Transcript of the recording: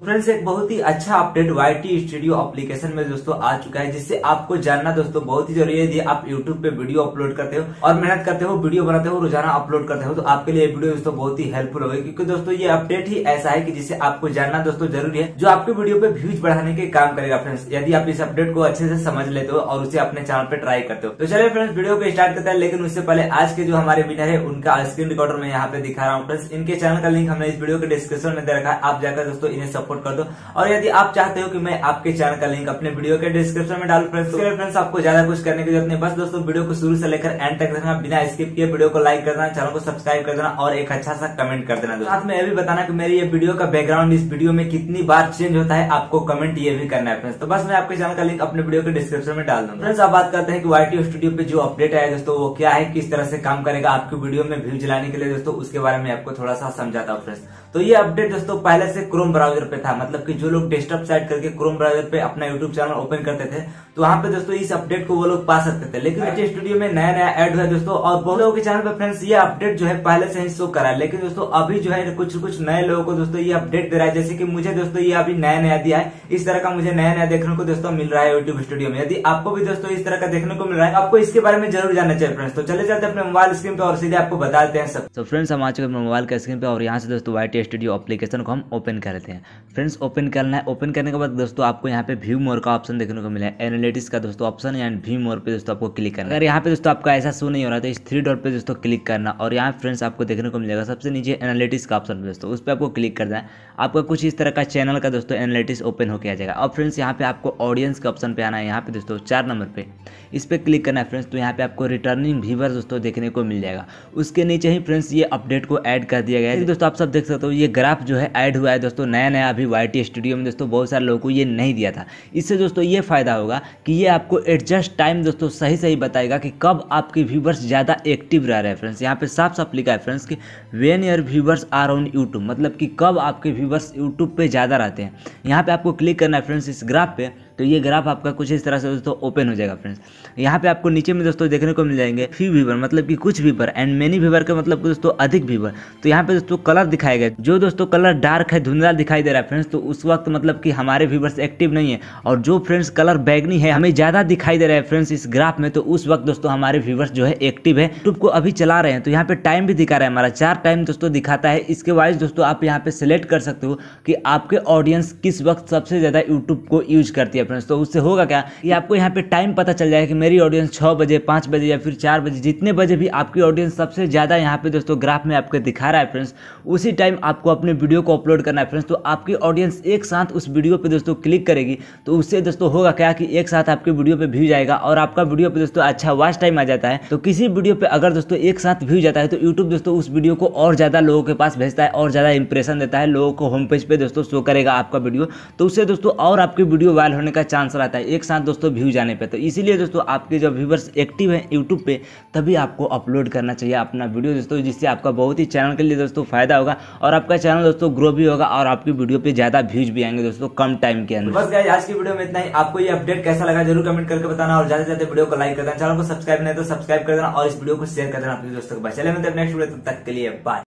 Friends एक बहुत ही अच्छा अपडेट YT स्टूडियो एप्लीकेशन में दोस्तों आ चुका है, जिससे आपको जानना दोस्तों बहुत ही जरूरी है। यदि आप YouTube पे वीडियो अपलोड करते हो और मेहनत करते हो, वीडियो बनाते हो, रोजाना अपलोड करते हो, तो आपके लिए वीडियो दोस्तों बहुत ही हेल्पफुल होगी, क्योंकि दोस्तों ये अपडेट ही ऐसा है कि जिसे आपको जानना दोस्तों जरूरी है, जो आपके वीडियो पे व्यूज बढ़ाने के काम करेगा। फ्रेंड्स यदि आप इस अपडेट को अच्छे से समझ लेते हो और उसे अपने चैनल पे ट्राई करते हो, तो चलिए फ्रेंड्स वीडियो को स्टार्ट करते हैं। लेकिन उससे पहले आज के जो हमारे विनर है उनका स्क्रीन रिकॉर्डर में यहाँ पे दिखा रहा हूँ। फ्रेंड्स इनके चैनल का लिंक हमने इस वीडियो के डिस्क्रिप्शन में दे रखा है, आप जाकर दोस्तों इन्हें सपोर्ट कर दो। और यदि आप चाहते हो कि मैं आपके चैनल का लिंक अपने वीडियो के डिस्क्रिप्शन में डालूं फ्रेंड्स, आपको ज्यादा कुछ करने की जरूरत नहीं, बस दोस्तों वीडियो को शुरू से लेकर एंड तक देखना, बिना स्किप किए वीडियो को लाइक कर देना, चैनल को सब्सक्राइब कर देना और एक अच्छा सा कमेंट कर देना। साथ में यह भी बताना कि मेरी ये वीडियो का बैकग्राउंड इस वीडियो में कितनी बार चेंज होता है, आपको कमेंट ये भी करना है फ्रेंड्स। तो बस मैं आपके चैनल का लिंक अपने वीडियो के डिस्क्रिप्शन में डाल दूंगा। फ्रेंड्स अब बात करते हैं कि YT स्टूडियो पे जो अपडेट आया दोस्तों वो क्या है, किस तरह से काम करेगा आपकी वीडियो में व्यूज लाने के लिए दोस्तों, उसके बारे में आपको थोड़ा सा समझाता हूँ फ्रेंड्स। तो ये अपडेट दोस्तों पहले से क्रोम ब्राउजर पे था, मतलब कि जो लोग डेस्कटॉप साइट करके क्रोम ब्राउजर पे अपना यूट्यूब चैनल ओपन करते थे, तो वहां पे दोस्तों इस अपडेट को वो लोग पा सकते थे। लेकिन YT स्टूडियो में नया नया ऐड हुआ दोस्तों, और बहुत लोगों के चैनल पे फ्रेंड्स ये अपडेट जो है पहले से ही शो करा है। लेकिन दोस्तों अभी जो है कुछ नए लोगों को दोस्तों ये अपडेट दे रहा है, जैसे कि मुझे दोस्तों ये अभी नया नया दिया है। इस तरह का मुझे नया नया देखने को दोस्तों मिल रहा है यूट्यूब स्टूडियो में। यदि आपको भी दोस्तों इस तरह का देखने को मिल रहा है, आपको इसके बारे में जरूर जानना चाहिए फ्रेंड्स। तो चले जाते हैं अपने मोबाइल स्क्रीन पे और सीधे आपको बता देते हैं सब। तो फ्रेंड्स हम आ चुके हैं मोबाइल के स्क्रीन पे और यहाँ से दोस्तों YT स्टूडियो एप्लीकेशन को हम ओपन कर लेते हैं। फ्रेंड्स ओपन करना है, ओपन करने के बाद दोस्तों आपको यहाँ पे व्यू मोर का ऑप्शन देखने को मिला है, एनालिटिक्स का दोस्तों ऑप्शन है, व्यू मोर पे दोस्तों आपको क्लिक करना है। अगर यहाँ पे दोस्तों आपका ऐसा शो नहीं हो रहा है तो इस 3 डॉट पे दोस्तों क्लिक करना, और यहाँ फ्रेंड्स आपको देखने को मिलेगा सबसे नीचे एनालिटिक्स का ऑप्शन दोस्तों, उस पर आपको क्लिक करना है। आपका कुछ इस तरह का चैनल का दोस्तों एनालिटिक्स ओपन होकर आ जाएगा। अब फ्रेंड्स यहाँ पे आपको ऑडियंस के ऑप्शन पे आना है, यहाँ पे दोस्तों 4 नंबर पे इस पे क्लिक करना है फ्रेंड्स। तो यहाँ पे आपको रिटर्निंग व्यूअर दोस्तों देखने को मिल जाएगा। उसके नीचे ही फ्रेंड्स ये अपडेट को ऐड कर दिया गया है दोस्तों, आप सब देख सकते हो। ये ग्राफ जो है ऐड हुआ है दोस्तों नया नया अभी YT स्टूडियो में दोस्तों, बहुत सारे लोगों को ये नहीं दिया था। इससे दोस्तों ये फायदा होगा कि ये आपको एडजस्ट टाइम दोस्तों सही बताएगा कि कब आपके व्यूवर्स ज़्यादा एक्टिव रह रहे हैं। फ्रेंड्स यहाँ पे साफ साफ लिखा है फ्रेंड्स कि when your viewers are on YouTube, मतलब कि कब आपके व्यूवर्स यूट्यूब पे ज़्यादा रहते हैं। यहाँ पे आपको क्लिक करना है फ्रेंड्स इस ग्राफ पे, तो ये ग्राफ आपका कुछ इस तरह से दोस्तों ओपन हो जाएगा फ्रेंड्स। यहाँ पे आपको नीचे में दोस्तों देखने को मिल जाएंगे फ्यू व्यूवर, मतलब कि कुछ व्यूवर, एंड मेनी व्यूवर का मतलब दोस्तों अधिक व्यूवर। तो यहाँ पे दोस्तों कलर दिखाएगा, जो दोस्तों कलर डार्क है, धुंधला दिखाई दे रहा है फ्रेंड्स, तो उस वक्त मतलब कि हमारे व्यूवर्स एक्टिव नहीं है। और जो फ्रेंड्स कलर बैगनी है, हमें ज़्यादा दिखाई दे रहा है फ्रेंड्स इस ग्राफ में, तो उस वक्त दोस्तों हमारे व्यूवर्स जो है एक्टिव है, यूट्यूब को अभी चला रहे हैं। तो यहाँ पे टाइम भी दिखा रहा है, हमारा 4 टाइम दोस्तों दिखाता है। इसके वाइज दोस्तों आप यहाँ पे सिलेक्ट कर सकते हो कि आपके ऑडियंस किस वक्त सबसे ज़्यादा यूट्यूब को यूज करती है फ्रेंड्स। तो उससे होगा क्या कि आपको यहाँ पे टाइम पता चल जाएगा कि मेरी ऑडियंस 6 बजे, 5 बजे या फिर 4 बजे, जितने बजे भी आपकी ऑडियंस सबसे ज़्यादा यहाँ पे दोस्तों ग्राफ में आपको दिखा रहा है फ्रेंड्स, उसी टाइम आपको अपने वीडियो को अपलोड करना है फ्रेंड्स। तो आपकी ऑडियंस एक साथ उस वीडियो पे दोस्तों क्लिक करेगी, तो उससे दोस्तों होगा क्या कि एक साथ आपके वीडियो पे व्यू जाएगा और आपका वीडियो पे दोस्तों अच्छा वॉच टाइम आ जाता है। तो किसी वीडियो पे अगर दोस्तों एक साथ व्यू जाता है तो यूट्यूब दोस्तों उस वीडियो को और ज़्यादा लोगों के पास भेजता है और ज़्यादा इंप्रेशन देता है, लोगों को होम पेज पे दोस्तों शो करेगा आपका वीडियो, तो उससे दोस्तों और आपकी वीडियो वायरल होने का चांस रहता है एक साथ दोस्तों व्यू जाने पे। तो इसीलिए दोस्तों आपके जो व्यूवर्स एक्टिव हैं यूट्यूब पे, तभी आपको अपलोड करना चाहिए अपना वीडियो दोस्तों, जिससे आपका बहुत ही चैनल के लिए दोस्तों फायदा होगा और आपका चैनल दोस्तों ग्रो भी होगा और आपकी वीडियो पे ज्यादा व्यूज भी आएंगे दोस्तों कम टाइम के अंदर। बस गाइस आज की वीडियो में इतना ही। आपको ये अपडेट कैसा लगा जरूर कमेंट करके बताना, और ज्यादा से ज्यादा वीडियो को लाइक कर देना, चैनल को सब्सक्राइब नहीं तो सब्सक्राइब कर देना और इस वीडियो को शेयर कर देना अपने दोस्तों के पास। चले मिलते हैं नेक्स्ट वीडियो, तब तक के लिए बाय।